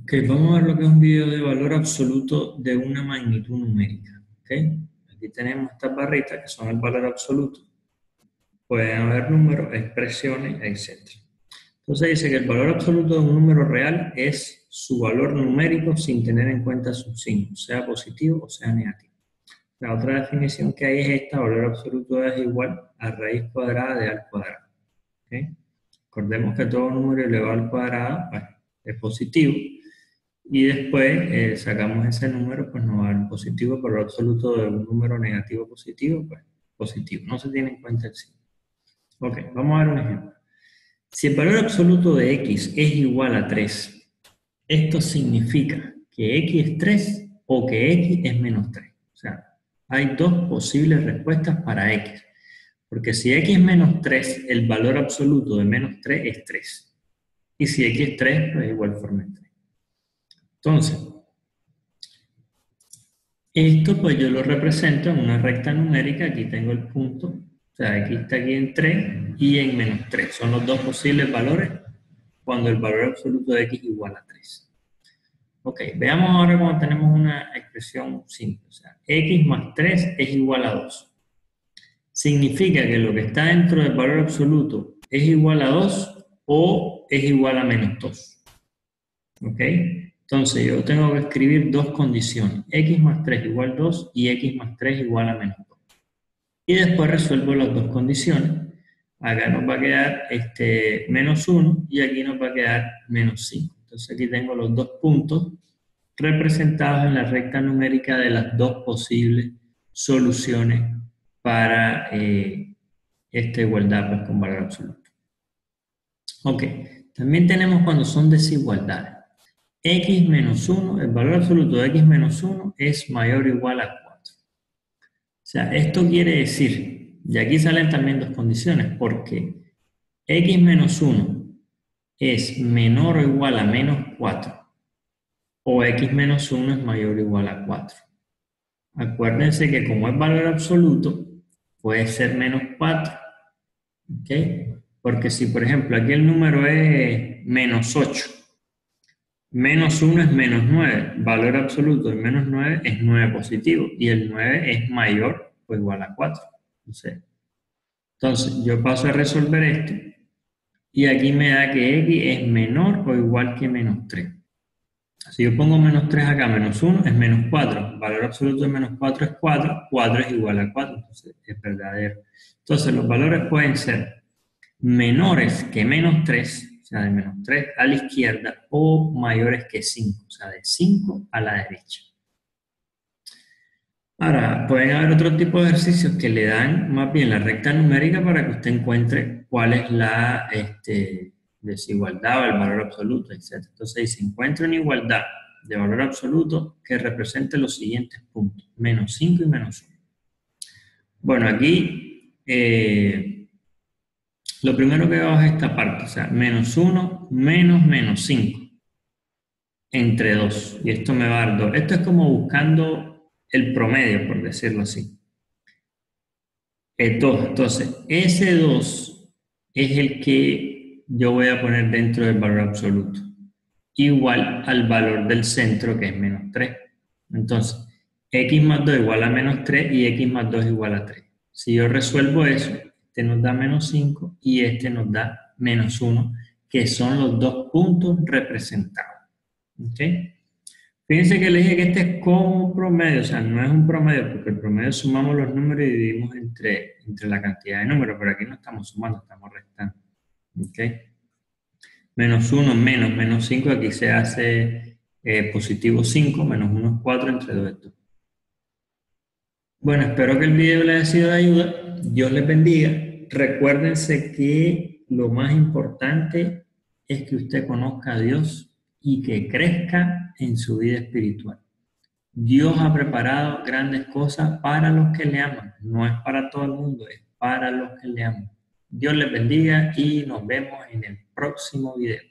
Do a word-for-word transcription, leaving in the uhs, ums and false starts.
Ok, vamos a ver lo que es un video de valor absoluto de una magnitud numérica. ¿Okay? Aquí tenemos estas barritas que son el valor absoluto. Pueden haber números, expresiones, etcétera. Entonces dice que el valor absoluto de un número real es su valor numérico sin tener en cuenta sus signos, sea positivo o sea negativo. La otra definición que hay es esta: valor absoluto es igual a raíz cuadrada de A al cuadrado. ¿Okay? Recordemos que todo número elevado al cuadrado pues, es positivo. Y después eh, sacamos ese número, pues nos va a dar positivo, pero el absoluto de un número negativo positivo, pues positivo. No se tiene en cuenta el signo. Ok, vamos a ver un ejemplo. Si el valor absoluto de x es igual a tres, esto significa que x es tres o que x es menos tres. O sea, hay dos posibles respuestas para x. Porque si x es menos tres, el valor absoluto de menos tres es tres. Y si x es tres, pues igual forma es tres. Entonces, esto pues yo lo represento en una recta numérica. Aquí tengo el punto, o sea, aquí está aquí en tres y en menos tres. Son los dos posibles valores cuando el valor absoluto de x es igual a tres. Ok, veamos ahora cómo tenemos una expresión simple. O sea, x más tres es igual a dos. Significa que lo que está dentro del valor absoluto es igual a dos o es igual a menos dos. Ok. Entonces yo tengo que escribir dos condiciones, x más tres igual dos y x más tres igual a menos dos. Y después resuelvo las dos condiciones. Acá nos va a quedar este, menos uno y aquí nos va a quedar menos cinco. Entonces aquí tengo los dos puntos representados en la recta numérica de las dos posibles soluciones para eh, esta igualdad pues, con valor absoluto. Ok, también tenemos cuando son desigualdades. X menos uno, el valor absoluto de x menos uno es mayor o igual a cuatro. O sea, esto quiere decir, y aquí salen también dos condiciones, porque x menos uno es menor o igual a menos cuatro, o x menos uno es mayor o igual a cuatro. Acuérdense que como es valor absoluto, puede ser menos cuatro. ¿Ok? Porque si, por ejemplo, aquí el número es menos ocho, menos uno es menos nueve, valor absoluto de menos nueve es nueve positivo y el nueve es mayor o igual a cuatro. Entonces, entonces yo paso a resolver esto y aquí me da que x es menor o igual que menos tres. Si yo pongo menos tres acá, menos uno es menos cuatro, valor absoluto de menos cuatro es cuatro, cuatro es igual a cuatro, entonces es verdadero. Entonces los valores pueden ser menores que menos tres, o sea, de menos tres a la izquierda, o mayores que cinco, o sea, de cinco a la derecha. Ahora, pueden haber otro tipo de ejercicios que le dan más bien la recta numérica para que usted encuentre cuál es la este, desigualdad o el valor absoluto, etcétera. Entonces, si encuentra una igualdad de valor absoluto que represente los siguientes puntos, menos cinco y menos uno. Bueno, aquí eh, lo primero que veo es esta parte, o sea, menos uno menos menos cinco entre dos, y esto me va a dar dos. Esto es como buscando el promedio, por decirlo así. Es dos, entonces, ese dos es el que yo voy a poner dentro del valor absoluto, igual al valor del centro, que es menos tres. Entonces, x más dos igual a menos tres y x más dos igual a tres. Si yo resuelvo eso, este nos da menos cinco y este nos da menos uno, que son los dos puntos representados. ¿Ok? Fíjense que le dije que este es como un promedio, o sea, no es un promedio, porque el promedio sumamos los números y dividimos entre, entre la cantidad de números, pero aquí no estamos sumando, estamos restando. ¿Ok? Menos uno, menos, menos cinco, aquí se hace eh, positivo cinco, menos uno es cuatro, entre dos es dos. Bueno, espero que el video les haya sido de ayuda. Dios les bendiga. Recuérdense que lo más importante es que usted conozca a Dios y que crezca en su vida espiritual. Dios ha preparado grandes cosas para los que le aman. No es para todo el mundo, es para los que le aman. Dios les bendiga y nos vemos en el próximo video.